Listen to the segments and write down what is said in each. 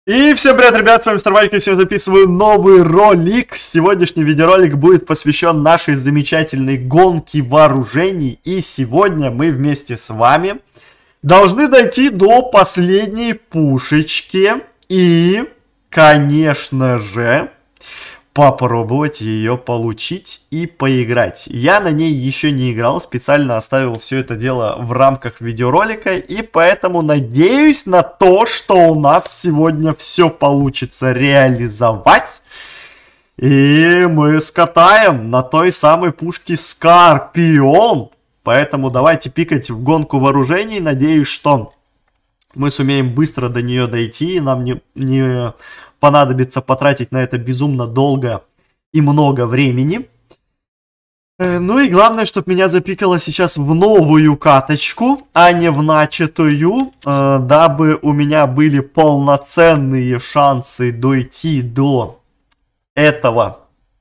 И всем привет, ребят, с вами Старвайк, я сегодня записываю новый ролик. Сегодняшний видеоролик будет посвящен нашей замечательной гонке вооружений. И сегодня мы вместе с вами должны дойти до последней пушечки. И, конечно же, попробовать ее получить и поиграть. Я на ней еще не играл, специально оставил все это дело в рамках видеоролика, и поэтому надеюсь на то, что у нас сегодня все получится реализовать. И мы скатаем на той самой пушке Скорпион. Поэтому давайте пикать в гонку вооружений. Надеюсь, что мы сумеем быстро до нее дойти, и нам не понадобится потратить на это безумно долго и много времени. Ну и главное, чтобы меня запикало сейчас в новую каточку, а не в начатую, дабы у меня были полноценные шансы дойти до этого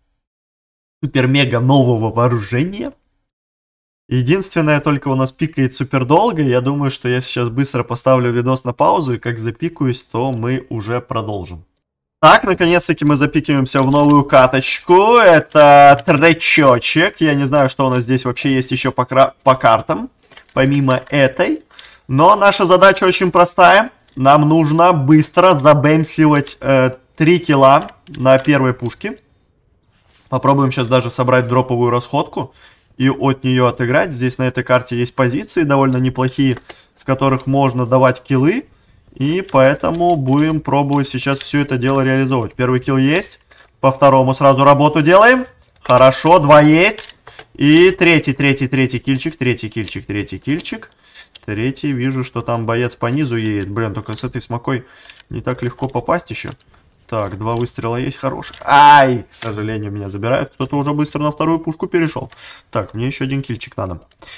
супер-мега нового вооружения. Единственное, только у нас пикает супер долго. Я думаю, что я сейчас быстро поставлю видос на паузу, и как запикаюсь, то мы уже продолжим. Так, наконец-таки мы запикиваемся в новую каточку. Это тречочек. Я не знаю, что у нас здесь вообще есть еще по картам, помимо этой. Но наша задача очень простая. Нам нужно быстро забэмсивать 3 килла на первой пушке. Попробуем сейчас даже собрать дроповую расходку и от нее отыграть. Здесь на этой карте есть позиции довольно неплохие, с которых можно давать киллы. И поэтому будем пробовать сейчас все это дело реализовывать. Первый килл есть. По второму сразу работу делаем. Хорошо, 2 есть. И третий кильчик. Третий кильчик. Третий, вижу, что там боец по низу едет. Блин, только с этой смокой не так легко попасть еще. Так, 2 выстрела есть хороших. Ай, к сожалению, меня забирают. Кто-то уже быстро на вторую пушку перешел. Так, мне еще 1 кильчик надо.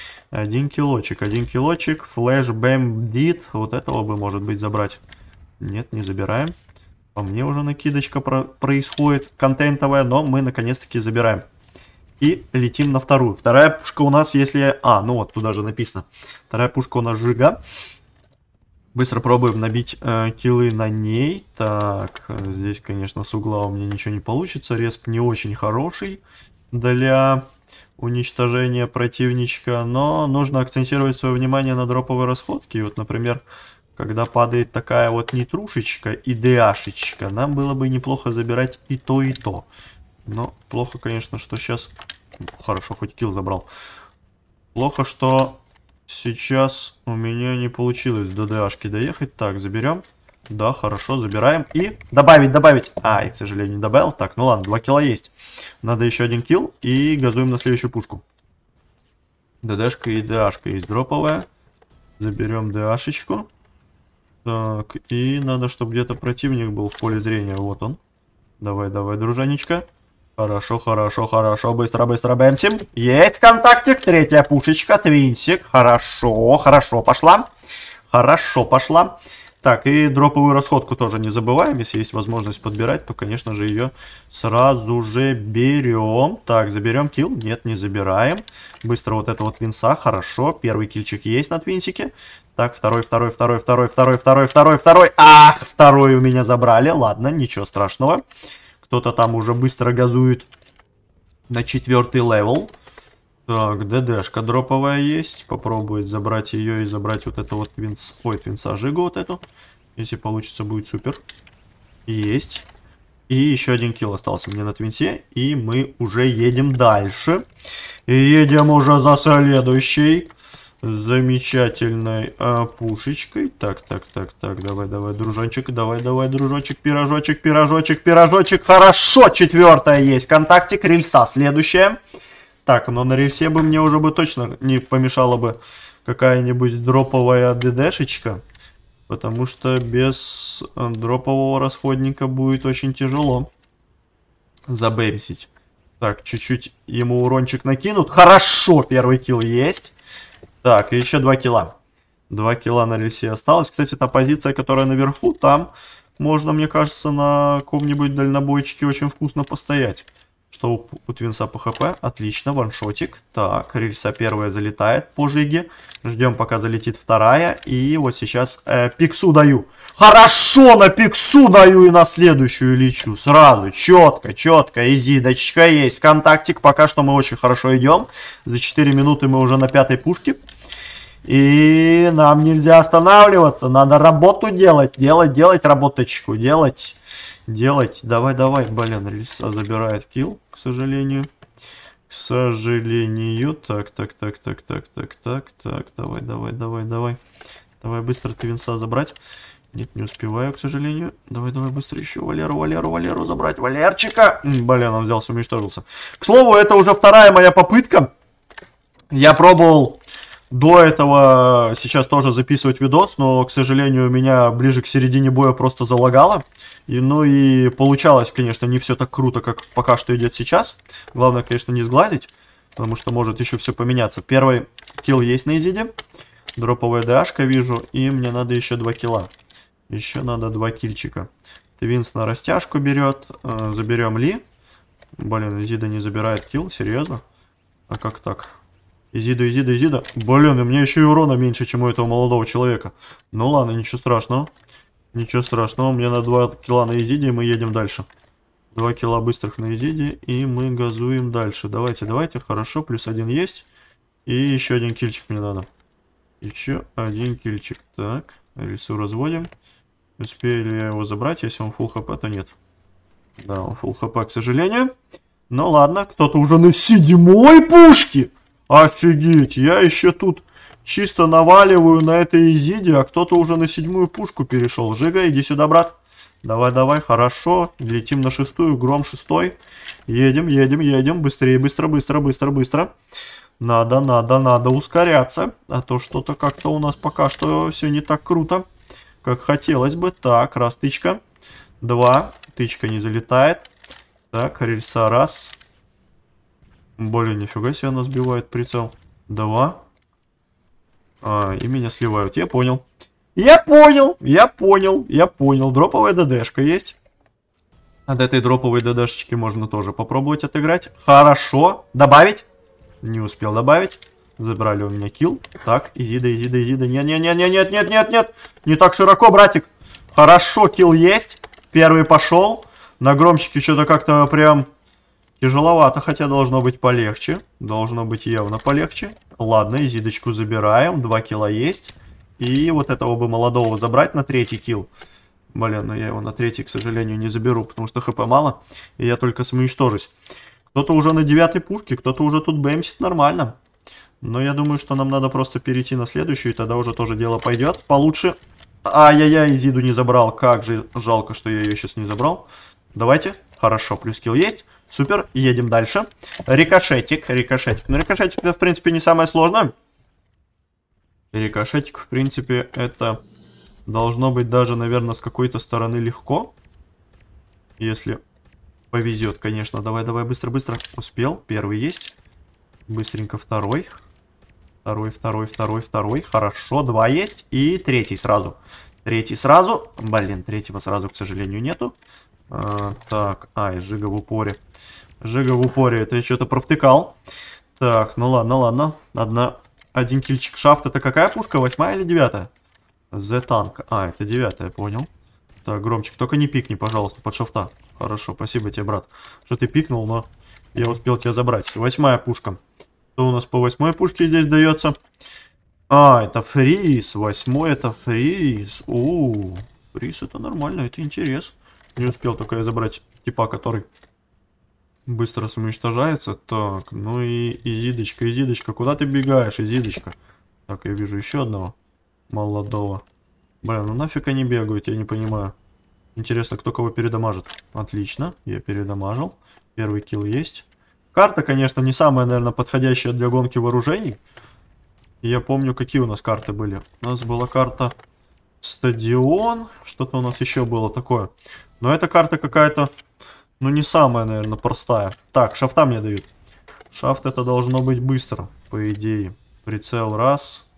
1 килочек. Флэш бэмдит. Вот этого бы, может быть, забрать. Нет, не забираем. По мне уже накидочка происходит контентовая, но мы наконец-таки забираем. И летим на вторую. Вторая пушка у нас, если... ну вот, туда же написано. Вторая пушка у нас Жига. Быстро пробуем набить киллы на ней. Так, здесь, конечно, с угла у меня ничего не получится. Респ не очень хороший для уничтожения противничка, но нужно акцентировать свое внимание на дроповой расходке. И вот, например, когда падает такая вот нетрушечка и ДАшечка, нам было бы неплохо забирать и то, и то. Но плохо, конечно, что сейчас... Хорошо, хоть килл забрал. Плохо, что сейчас у меня не получилось до ДАшки доехать. Так, заберем. Да, хорошо, забираем. И добавить. И, к сожалению, не добавил. Так, ну ладно, 2 килла есть. Надо еще 1 килл. И газуем на следующую пушку. ДДшка и ДАшка есть дроповая. Заберем ДАшечку. Так, и надо, чтобы где-то противник был в поле зрения. Вот он. Давай, дружанечка. Хорошо. Быстро бэмсим. Есть контактик. Третья пушечка. Твинсик. Хорошо пошла. Так, и дроповую расходку тоже не забываем. Если есть возможность подбирать, то, конечно же, ее сразу же берем. Так, заберем килл. Нет, не забираем. Быстро вот это вот твинса. Хорошо. Первый киллчик есть на твинсике. Так, второй. Ах, второй у меня забрали. Ладно, ничего страшного. Кто-то там уже быстро газует на 4-й левел. Так, ДДшка дроповая есть. Попробовать забрать ее и забрать вот это вот твинса Жигу вот эту. Если получится, будет супер. Есть. И еще 1 килл остался мне на твинсе. И мы уже едем дальше. И едем уже за следующей замечательной пушечкой. Так, давай, дружочек. Давай, дружочек, пирожочек. Хорошо, 4-я есть. Контактик, рельса следующая. Так, но на рельсе бы мне уже бы точно не помешала бы какая-нибудь дроповая ДДшечка. Потому что без дропового расходника будет очень тяжело забэмсить. Так, чуть-чуть ему урончик накинут. Хорошо, первый килл есть. Так, и еще 2 килла. 2 килла на рельсе осталось. Кстати, та позиция, которая наверху, там можно, мне кажется, на каком-нибудь дальнобойчике очень вкусно постоять. Что у Твинса по ХП? Отлично, ваншотик. Так, рельса первая залетает по жиге. Ждем, пока залетит вторая. И вот сейчас пиксу даю. Хорошо, на пиксу даю и на следующую лечу. Сразу, четко, четко. Изидочка есть. Контактик. Пока что мы очень хорошо идем. За 4 минуты мы уже на 5-й пушке. И нам нельзя останавливаться. Надо работу делать. Делать работочку. Делать. Давай. Блин, рельса забирает килл, к сожалению. К сожалению. Так. Давай. Давай быстро Твинса забрать. Нет, не успеваю, к сожалению. Давай быстро еще Валеру забрать. Валерчика. Блин, он взялся, уничтожился. К слову, это уже вторая моя попытка. Я пробовал до этого сейчас тоже записывать видос, но, к сожалению, у меня ближе к середине боя просто залагало. Ну и получалось, конечно, не все так круто, как пока что идет сейчас. Главное, конечно, не сглазить, потому что может еще все поменяться. Первый килл есть на изиде. Дроповая ДАшка вижу, и мне надо еще 2 килла. Еще надо 2 кильчика. Твинс на растяжку берет. Заберем Ли. Блин, изида не забирает килл, серьезно? А как так? Изида. Блин, у меня еще и урона меньше, чем у этого молодого человека. Ну ладно, ничего страшного. Ничего страшного. Мне на 2 килла на изиде, и мы едем дальше. 2 килла быстрых на изиде, и мы газуем дальше. Давайте. Хорошо, плюс 1 есть. И еще 1 кильчик мне надо. Еще 1 кильчик. Так, рельсу разводим. Успею ли я его забрать? Если он фулл хп, то нет. Да, он фулл хп, к сожалению. Ну ладно, кто-то уже на 7-й пушке. Офигеть, я еще тут чисто наваливаю на этой изиде, а кто-то уже на 7-ю пушку перешел. Жига, иди сюда, брат. Давай, хорошо. Летим на 6-ю, гром 6-й. Едем. Быстрее. Надо ускоряться. А то что-то как-то у нас пока что все не так круто, как хотелось бы. Так, раз тычка. 2. Тычка не залетает. Так, рельса раз. Блин, нифига себе она сбивает прицел. 2. И меня сливают. Я понял. Дроповая ДДшка есть. От этой дроповой ДДшечки можно тоже попробовать отыграть. Хорошо. Добавить? Не успел добавить. Забрали у меня килл. Так, изида. Нет. Не так широко, братик. Хорошо, килл есть. Первый пошел. На громчике что-то как-то прям тяжеловато, хотя должно быть полегче. Должно быть явно полегче. Ладно, изидочку забираем. 2 килла есть. И вот этого бы молодого забрать на 3-й килл. Блин, но я его на 3-й, к сожалению, не заберу, потому что хп мало. И я только самоуничтожусь. Кто-то уже на 9-й пушке, кто-то уже тут бэмсит нормально. Но я думаю, что нам надо просто перейти на следующую, и тогда уже тоже дело пойдет получше. Ай-яй-яй, изиду не забрал. Как же жалко, что я ее сейчас не забрал. Давайте. Хорошо, плюс килл есть. Супер, едем дальше. Рикошетик. Ну, рикошетик, это, в принципе, не самое сложное. Рикошетик, в принципе, это должно быть даже, наверное, с какой-то стороны легко. Если повезет, конечно. Давай, быстро. Успел, первый есть. Быстренько второй. Второй. Хорошо, 2 есть. И 3-й сразу. Блин, 3-го сразу, к сожалению, нету. Так, Жига в упоре. Это я что-то провтыкал. Так, ну ладно. 1 кильчик. Шафт, это какая пушка? 8-я или 9-я? Z-танк. Это 9-я, понял. Так, громчик, только не пикни, пожалуйста, под шафта. Хорошо, спасибо тебе, брат. Что ты пикнул, но я успел тебя забрать. 8-я пушка. Что у нас по 8-й пушке здесь дается? Это фриз. 8-й это фриз. Фриз это нормально, это интерес. Не успел только я забрать типа, который быстро самоуничтожается. Так, ну и изидочка. Куда ты бегаешь, изидочка? Так, я вижу еще одного молодого. Блин, ну нафиг они бегают, я не понимаю. Интересно, кто кого передамажит. Отлично, я передамажил. Первый килл есть. Карта, конечно, не самая, наверное, подходящая для гонки вооружений. Я помню, какие у нас карты были. У нас была карта стадион. Что-то у нас еще было такое. Но эта карта какая-то, ну, не самая, наверное, простая. Так, шафта мне дают. Шафт это должно быть быстро, по идее. Прицел раз.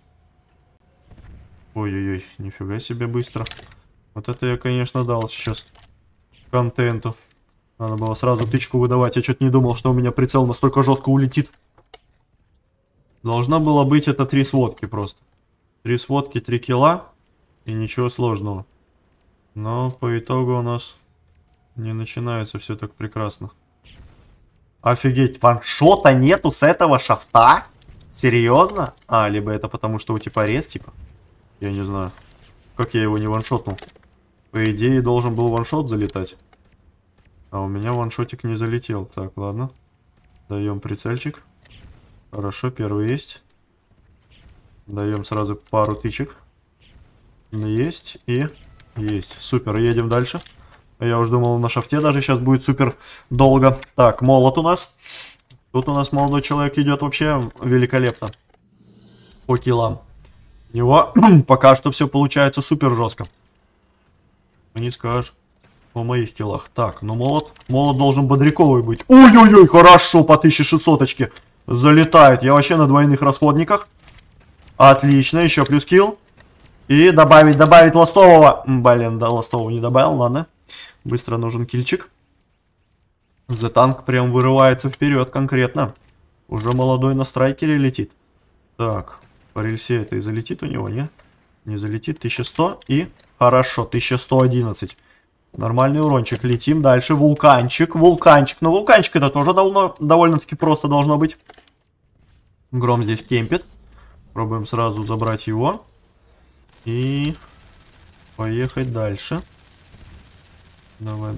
Ой-ой-ой, нифига себе быстро. Вот это я, конечно, дал сейчас контенту. Надо было сразу тычку выдавать. Я что-то не думал, что у меня прицел настолько жестко улетит. Должна была быть это 3 сводки просто. 3 сводки, 3 килла. И ничего сложного. Но по итогу у нас не начинается все так прекрасно. Офигеть, ваншота нету с этого шафта? Серьезно? А, либо это потому, что у типа рез, типа. Я не знаю. Как я его не ваншотнул? По идее, должен был ваншот залетать. А у меня ваншотик не залетел. Так, ладно. Даем прицельчик. Хорошо, первый есть. Даем сразу пару тычек. Есть и есть. Супер, едем дальше. Я уж думал, на шафте даже сейчас будет супер долго. Так, молот у нас. Тут у нас молодой человек идет вообще великолепно. По киллам. У него пока что все получается супер жестко. Не скажешь по моих киллах. Так, ну молот должен бодряковый быть. Ой-ой-ой, хорошо, по 1600-очке залетает. Я вообще на двойных расходниках. Отлично, еще плюс килл. И добавить ластового. Блин, да, ластового не добавил, ладно. Быстро нужен кильчик. The танк прям вырывается вперед конкретно. Уже молодой на страйкере летит. Так, по рельсе это и залетит у него, не? Не залетит. 1100 и хорошо, 1111. Нормальный урончик. Летим дальше. Вулканчик. Вулканчик. Но вулканчик это тоже довольно-таки просто должно быть. Гром здесь кемпит. Пробуем сразу забрать его. И поехать дальше. Давай.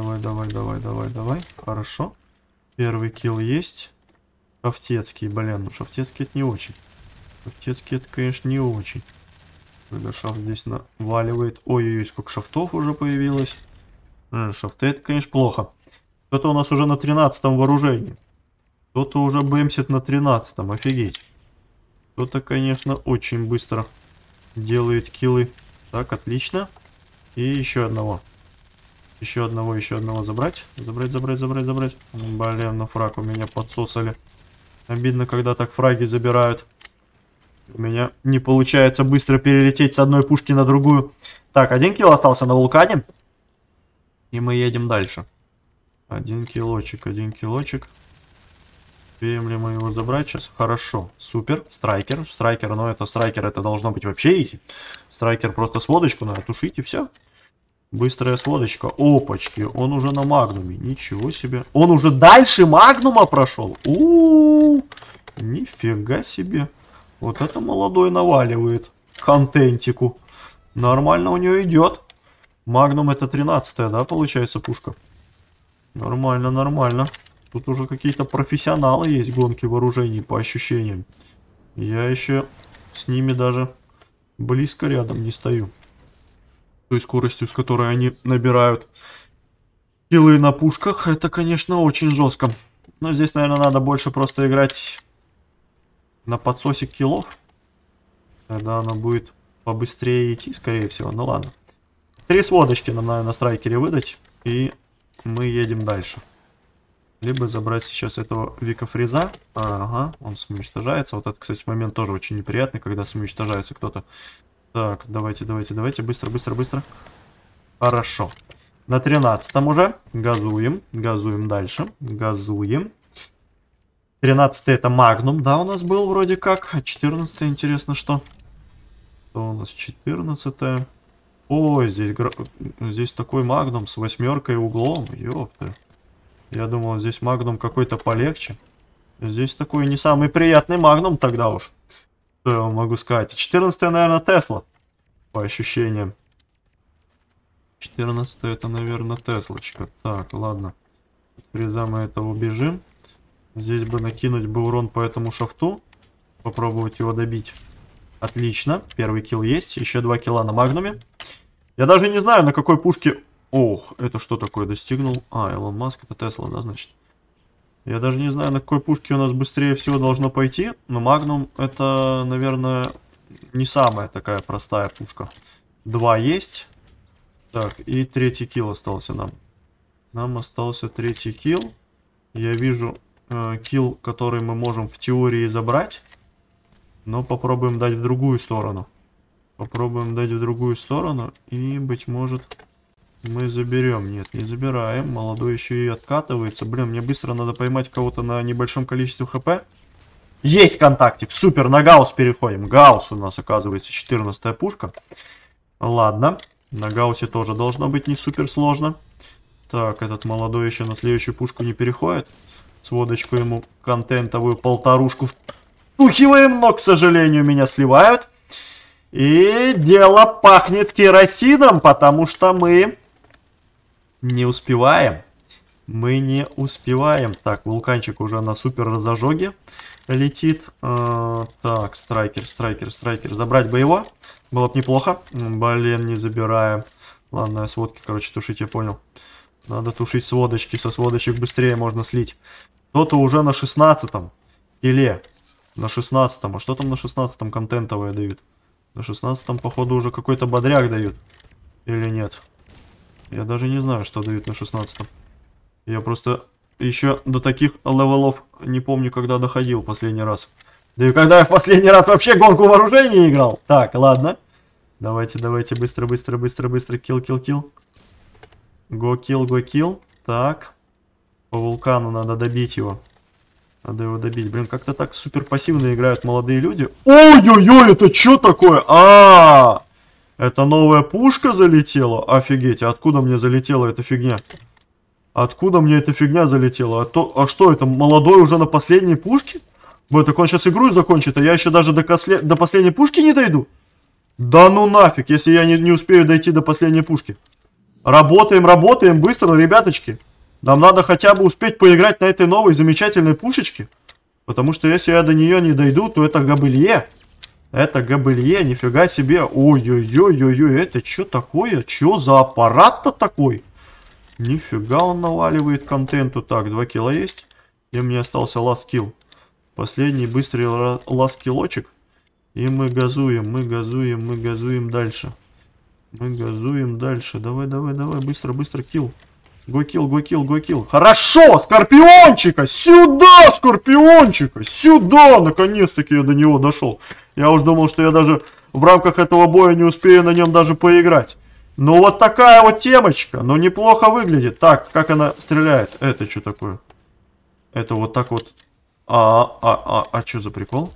Хорошо. Первый килл есть. Шафтецкий, блин, ну шафтецкий это не очень. Шафтецкий это, конечно, не очень. Когда шафт здесь наваливает. Ой-ой-ой, сколько шафтов уже появилось. Шафты это, конечно, плохо. Кто-то у нас уже на 13-м вооружении. Кто-то уже бэмсит на 13-м, офигеть. Кто-то, конечно, очень быстро делает киллы. Так, отлично. И еще одного. Еще одного забрать. Забрать. Блин, на фраг у меня подсосали. Обидно, когда так фраги забирают. У меня не получается быстро перелететь с одной пушки на другую. Так, 1 килл остался на вулкане. И мы едем дальше. 1 килочек. Успеем ли мы его забрать сейчас? Хорошо. Супер. Страйкер. Страйкер, но это страйкер, это должно быть вообще изи. Страйкер просто сводочку надо тушить и все. Быстрая сводочка. Опачки. Он уже на магнуме. Ничего себе. Он уже дальше магнума прошел. Нифига себе. Вот это молодой наваливает. Контентику. Нормально у нее идет. Магнум это 13-я, да, получается, пушка? Нормально. Тут уже какие-то профессионалы есть гонки вооружений по ощущениям. Я еще с ними даже близко рядом не стою. Той скоростью, с которой они набирают киллы на пушках, это, конечно, очень жестко. Но здесь, наверное, надо больше просто играть на подсосик киллов. Тогда оно будет побыстрее идти, скорее всего. Ну ладно. 3 сводочки нам, наверное, на страйкере выдать. И мы едем дальше. Либо забрать сейчас этого Вика Фриза. Ага, он самоуничтожается. Вот этот, кстати, момент тоже очень неприятный, когда самоуничтожается кто-то. Так, давайте. Быстро. Хорошо. На 13-м уже. Газуем дальше. 13-й это Магнум, да, у нас был вроде как. А 14-й, интересно, что? Что у нас 14-е? Ой, здесь такой Магнум с 8-кой углом. Ёпта. Я думал, здесь Магнум какой-то полегче. Здесь такой не самый приятный Магнум тогда уж. Что я вам могу сказать? 14-я, наверное, Тесла. По ощущениям. 14-я это, наверное, Теслочка. Так, ладно. От Фриза мы это убежим. Здесь бы накинуть бы урон по этому шафту. Попробовать его добить. Отлично. Первый килл есть. Еще 2 килла на Магнуме. Я даже не знаю, на какой пушке... Ох, это что такое достигнул? А, Илон Маск, это Тесла, да, значит? Я даже не знаю, на какой пушке у нас быстрее всего должно пойти. Но Магнум это, наверное, не самая такая простая пушка. 2 есть. Так, и 3-й килл остался нам. Нам остался 3-й килл. Я вижу килл, который мы можем в теории забрать. Но попробуем дать в другую сторону. И, быть может... Мы заберем. Нет, не забираем. Молодой еще и откатывается. Блин, мне быстро надо поймать кого-то на небольшом количестве хп. Есть контактик. Супер, на Гаусс переходим. Гаусс у нас, оказывается, 14-я пушка. Ладно. На Гауссе тоже должно быть не супер сложно. Так, этот молодой еще на следующую пушку не переходит. Сводочку ему контентовую полторушку втухиваем, но, к сожалению, меня сливают. И дело пахнет керосином, потому что мы не успеваем. Мы не успеваем. Так, вулканчик уже на супер разожоге летит. Так, страйкер. Забрать бы его. Было бы неплохо. Блин, не забираем. Ладно, сводки, короче, тушить, я понял. Надо тушить сводочки. Со сводочек быстрее можно слить. Кто-то уже на 16-м. Или на 16-м. А что там на 16-м контентовое дают? На 16-м, походу, уже какой-то бодряк дают. Или нет? Я даже не знаю, что дают на 16-м. Я просто еще до таких левелов не помню, когда доходил последний раз. Да и когда я в последний раз вообще гонку вооружений играл. Так, ладно. Давайте, быстро. Килл. Го килл. Так. По вулкану надо добить его. Надо его добить. Блин, как-то так супер пассивно играют молодые люди. Ой-ой-ой, это что такое? Это новая пушка залетела? Офигеть, а откуда мне залетела эта фигня? Откуда мне эта фигня залетела? А что, это молодой уже на последней пушке? Ой, так он сейчас игру закончит, а я еще даже до последней пушки не дойду? Да ну нафиг, если я не успею дойти до последней пушки. Работаем быстро, ребяточки. Нам надо хотя бы успеть поиграть на этой новой замечательной пушечке. Потому что если я до нее не дойду, то это габелье. Это габелье, нифига себе. Ой-ой-ой, это что такое? Что за аппарат-то такой? Нифига он наваливает контенту. Так, 2 килла есть. И мне остался last kill. Последний быстрый last киллочек. И мы газуем дальше. Давай, быстро, килл. Го килл. Хорошо, скорпиончика! Сюда, скорпиончика! Сюда! Наконец-таки я до него дошел. Я уж думал, что я даже в рамках этого боя не успею на нем даже поиграть. Ну вот такая вот темочка. Но неплохо выглядит. Так, как она стреляет? Это что такое? Это вот так вот. А что за прикол?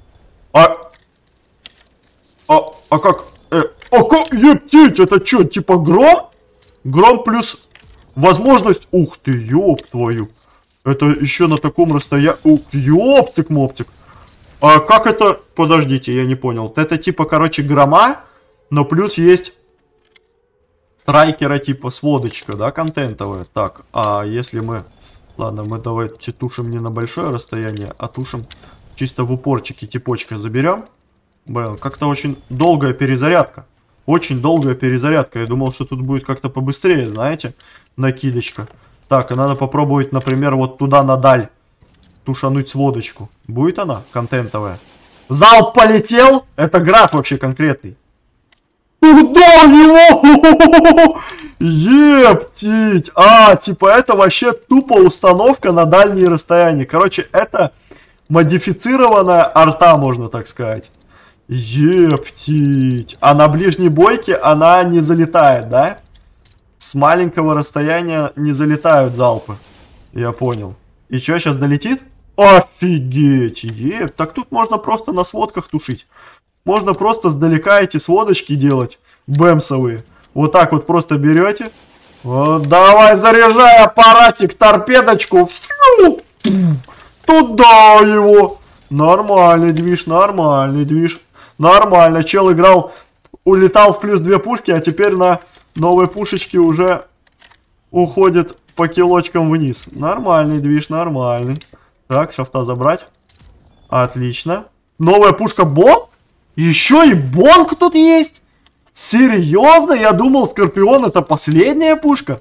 Как? Ептить, это что, типа гром? Гром плюс возможность... Ух ты, ёб твою. Это еще на таком расстоянии... Ух, ёптик-моптик. А как это... Подождите, я не понял. Это типа, короче, грома, но плюс есть страйкера типа сводочка, да, контентовая. Так, а если мы... Ладно, мы давайте тушим не на большое расстояние, а тушим чисто в упорчике типочка заберем. Блин, как-то очень долгая перезарядка. Очень долгая перезарядка. Я думал, что тут будет как-то побыстрее, знаете, накидочка. Так, и надо попробовать, например, вот туда надаль тушануть сводочку. Будет она контентовая? Залп полетел! Это град вообще конкретный. Туда у него! Ептить! Типа это вообще тупо установка на дальние расстояния. Короче, это модифицированная арта, можно так сказать. Ептить! А на ближней бойке она не залетает, да? С маленького расстояния не залетают залпы. Я понял. И что, сейчас долетит? Офигеть! Так тут можно просто на сводках тушить. Можно просто сдалека эти сводочки делать. Бэмсовые. Вот так вот просто берете. Вот, давай заряжай аппаратик, торпедочку. Фью! Туда его. Нормальный движ. Нормально. Чел играл, улетал в плюс 2 пушки, а теперь на новой пушечке уже уходит по килочкам вниз. Нормальный движ, нормальный. Так, шафта забрать. Отлично. Новая пушка Бонг? Еще и Бонг тут есть? Серьезно? Я думал, Скорпион это последняя пушка.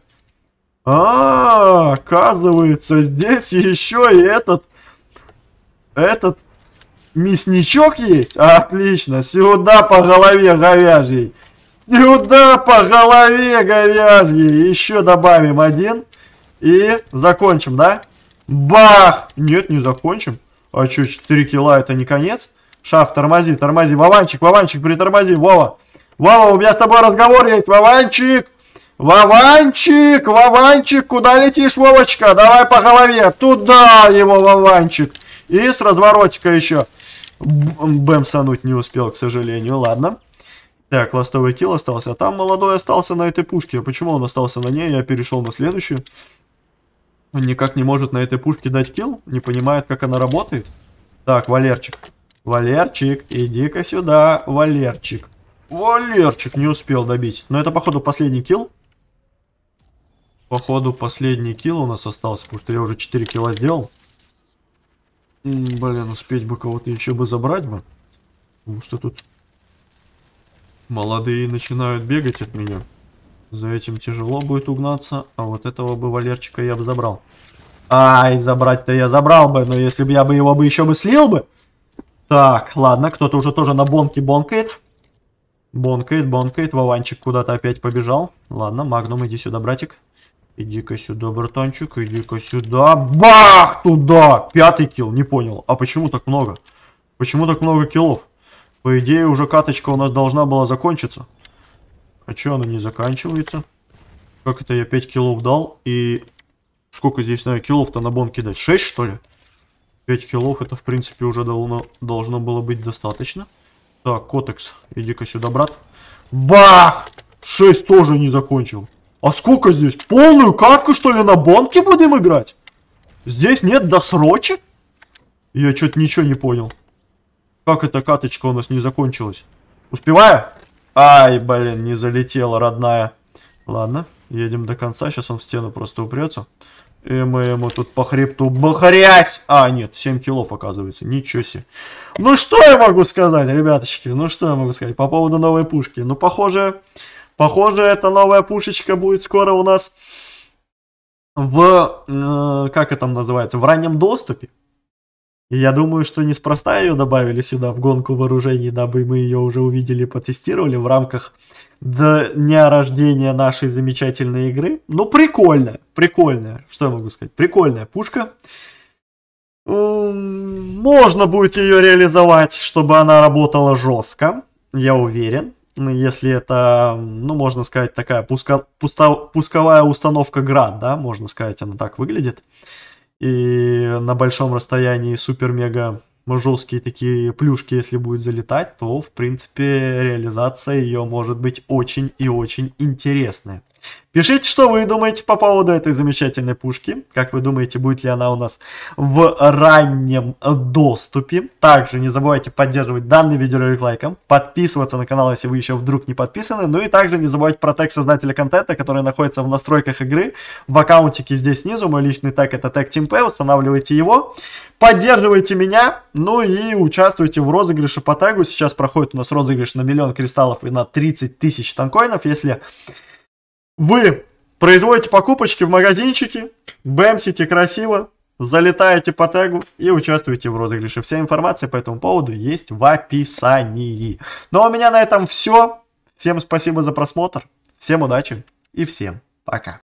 Оказывается, здесь еще и этот мясничок есть? Отлично. Сюда по голове говяжьей. Сюда по голове говяжьей. Еще добавим один. И закончим, да? Бах! Нет, не закончим. А что, 4 килла это не конец? Шаф, тормози. Вованчик, притормози. Вова, у меня с тобой разговор есть. Вованчик! Вованчик, Вованчик, куда летишь, Вовочка? Давай по голове. Туда его, Вованчик. И с разворотика еще. Бэмсануть не успел, к сожалению. Ладно. Так, ластовый килл остался. А там молодой остался на этой пушке. Почему он остался на ней? Я перешел на следующую. Он никак не может на этой пушке дать килл. Не понимает, как она работает. Так, Валерчик. Валерчик, иди-ка сюда, Валерчик. Валерчик не успел добить. Но это, походу, последний килл. Походу, последний килл у нас остался, потому что я уже 4 килла сделал. Блин, успеть бы кого-то еще бы забрать бы. Потому что тут молодые начинают бегать от меня. За этим тяжело будет угнаться. А вот этого бы Валерчика я бы забрал. Ай, забрать-то я забрал бы. Но если бы я бы его бы еще бы слил бы. Так, ладно, кто-то уже тоже на бонке бонкает. Бонкает. Вованчик куда-то опять побежал. Ладно, Магнум, иди сюда, братик. Иди-ка сюда, братанчик, иди-ка сюда. Бах! Туда! 5-й килл, не понял. А почему так много? Почему так много киллов? По идее, уже каточка у нас должна была закончиться. А че она не заканчивается? Как это я 5 киллов дал? И сколько здесь надо киллов-то на бон кидать? 6, что ли? 5 киллов, это, в принципе, уже должно было быть достаточно. Так, Котекс, иди-ка сюда, брат. Бах! 6 тоже не закончил. А сколько здесь? Полную катку, что ли, на бонке будем играть? Здесь нет досрочек? Я что-то ничего не понял. Как эта каточка у нас не закончилась? Успеваю? Ай, блин, не залетела, родная. Ладно, едем до конца. Сейчас он в стену просто упрется. И мы ему тут по хребту бахарясь. А, нет, 7 киллов, оказывается. Ничего себе. Ну, что я могу сказать, ребяточки? Ну, что я могу сказать по поводу новой пушки? Ну, похоже, эта новая пушечка будет скоро у нас в... как это там называется? В раннем доступе. И я думаю, что неспроста ее добавили сюда в гонку вооружений, дабы мы ее уже увидели, потестировали в рамках дня рождения нашей замечательной игры. Ну, прикольная. Что я могу сказать? Прикольная пушка. Можно будет ее реализовать, чтобы она работала жестко, я уверен. Если это, ну, можно сказать, такая пусковая установка Град, да, можно сказать, она так выглядит. И на большом расстоянии супер-мега жесткие такие плюшки, если будет залетать, то, в принципе, реализация ее может быть очень и очень интересная. Пишите, что вы думаете по поводу этой замечательной пушки. Как вы думаете, будет ли она у нас в раннем доступе. Также не забывайте поддерживать данный видеоролик лайком, подписываться на канал, если вы еще вдруг не подписаны. Ну и также не забывайте про тег создателя контента, который находится в настройках игры. В аккаунтике здесь снизу. Мой личный тег — это тег TeamP. Устанавливайте его. Поддерживайте меня. Ну и участвуйте в розыгрыше по тегу. Сейчас проходит у нас розыгрыш на 1 000 000 кристаллов и на 30 000 танкоинов. Если вы производите покупочки в магазинчике, бэмсите красиво, залетаете по тегу и участвуете в розыгрыше. Вся информация по этому поводу есть в описании. Ну а у меня на этом все. Всем спасибо за просмотр, всем удачи и всем пока.